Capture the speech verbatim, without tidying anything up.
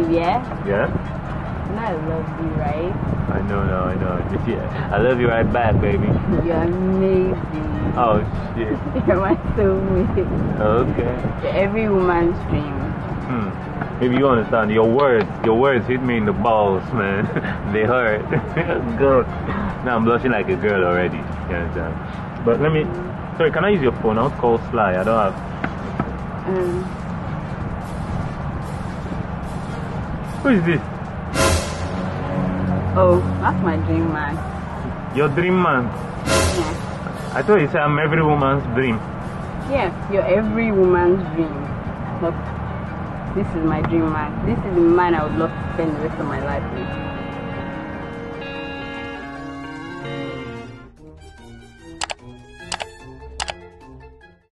Yeah? Yeah? No, I love you, right? I know, no, I know. Yeah. I love you right back, baby. You're amazing. Oh, shit. You're my soulmate. Okay. You're every woman's dream. Hmm. Maybe you understand. Your words, your words hit me in the balls, man. They hurt. Good. Now I'm blushing like a girl already. You understand? But let me... Sorry, can I use your phone? I'll call Sly. I don't have... Um, Who is this? oh, that's my dream man. Your dream man? Yeah. I thought you said I'm every woman's dream. Yes, you're every woman's dream. But this is my dream man. This is the man I would love to spend the rest of my life with.